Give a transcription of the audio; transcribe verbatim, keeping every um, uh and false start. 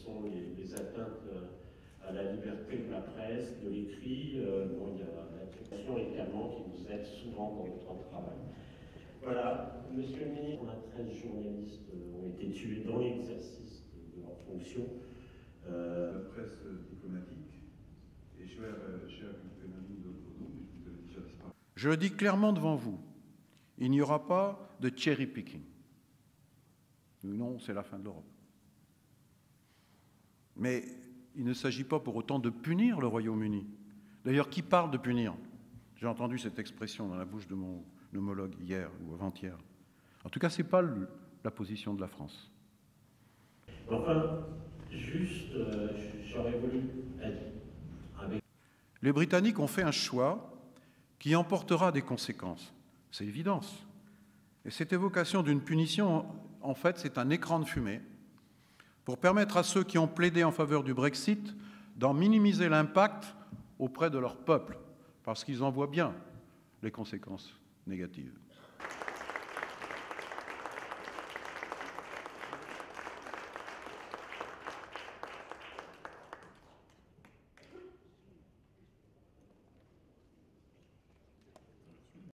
sont les, les atteintes à la liberté de la presse, de l'écrit. Euh, bon, il y a la question également qui nous aide souvent dans notre travail. Voilà, Monsieur le ministre, treize journalistes ont été tués dans l'exercice de leur fonction. Euh, la presse diplomatique est chère, chère une amie de nous, je vous avais déjà disparu. Je le dis clairement devant vous, il n'y aura pas de cherry picking. Non, c'est la fin de l'Europe. Mais il ne s'agit pas pour autant de punir le Royaume-Uni. D'ailleurs, qui parle de punir? J'ai entendu cette expression dans la bouche de mon homologue hier ou avant-hier. En tout cas, ce n'est pas le, la position de la France. Enfin, juste, euh, j'aurais voulu être avec... Les Britanniques ont fait un choix qui emportera des conséquences. C'est l'évidence. Et cette évocation d'une punition, en fait, c'est un écran de fumée pour permettre à ceux qui ont plaidé en faveur du Brexit d'en minimiser l'impact auprès de leur peuple, parce qu'ils en voient bien les conséquences négatives.